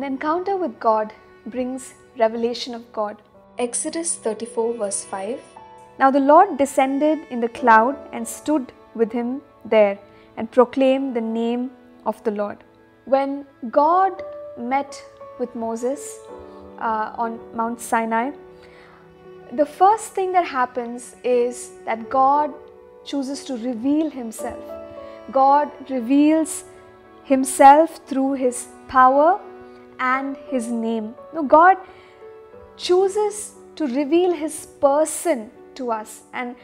An encounter with God brings revelation of God. Exodus 34 verse 5. Now the Lord descended in the cloud and stood with him there and proclaimed the name of the Lord. When God met with Moses on Mount Sinai, the first thing that happens is that God chooses to reveal himself. God reveals himself through his power and his name. Now God chooses to reveal his person to us, and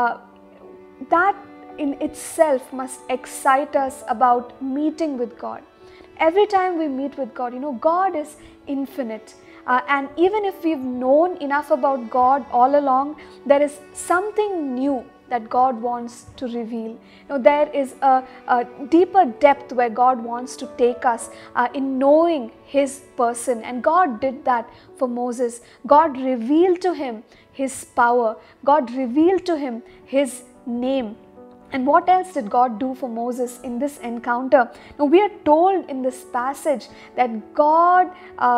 that in itself must excite us about meeting with God. Every time we meet with God, God is infinite. And even if we've known enough about God all along, there is something new that God wants to reveal. There is a deeper depth where God wants to take us in knowing his person. And God did that for Moses. God revealed to him his power. God revealed to him his name. And what else did God do for Moses in this encounter? Now we are told in this passage that God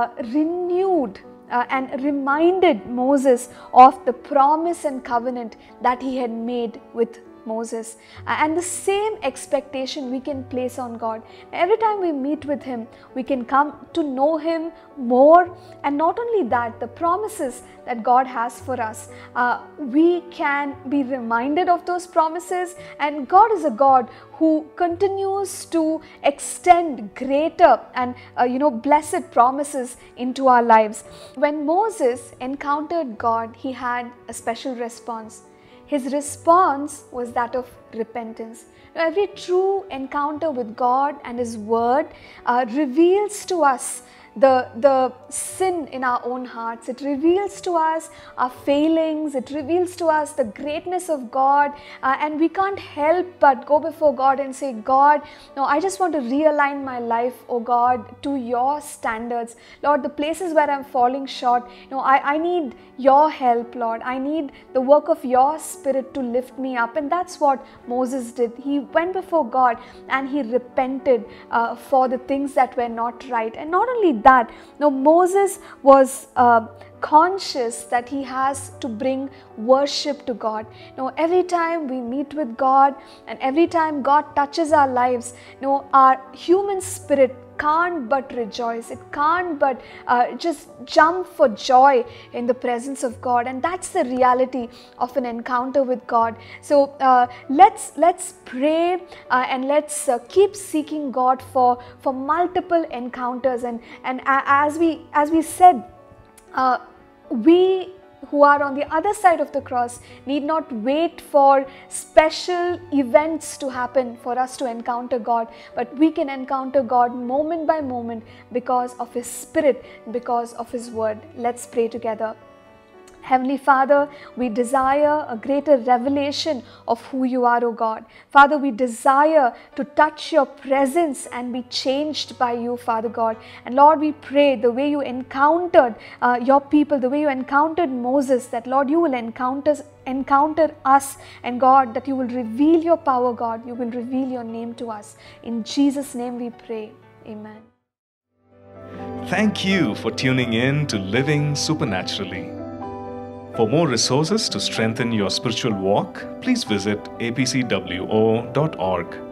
renewed and reminded Moses of the promise and covenant that he had made with Moses. And the same expectation we can place on God. Every time we meet with him, we can come to know him more. And not only that, the promises that God has for us, we can be reminded of those promises. And God is a God who continues to extend greater and blessed promises into our lives. When Moses encountered God, he had a special response. His response was that of repentance. Now, every true encounter with God and his word reveals to us the sin in our own hearts. It reveals to us our failings. It reveals to us the greatness of God, and we can't help but go before God and say, God, I just want to realign my life, oh God, to your standards. Lord, the places where I'm falling short, I need your help, Lord. I need the work of your Spirit to lift me up. And that's what Moses did. He went before God and he repented for the things that were not right. And not only that, Moses was conscious that he has to bring worship to God. Every time we meet with God and every time God touches our lives, our human spirit can't but rejoice. It can't but just jump for joy in the presence of God. And that's the reality of an encounter with God. So let's pray and let's keep seeking God for multiple encounters. And as we said, we who are on the other side of the cross need not wait for special events to happen for us to encounter God, but we can encounter God moment by moment because of his Spirit, because of his word. Let's pray together. Heavenly Father, we desire a greater revelation of who you are, O God. Father, we desire to touch your presence and be changed by you, Father God. And Lord, we pray the way you encountered your people, the way you encountered Moses, that Lord, you will encounter us, and God, that you will reveal your power, God. You will reveal your name to us. In Jesus' name we pray. Amen. Thank you for tuning in to Living Supernaturally. For more resources to strengthen your spiritual walk, please visit apcwo.org.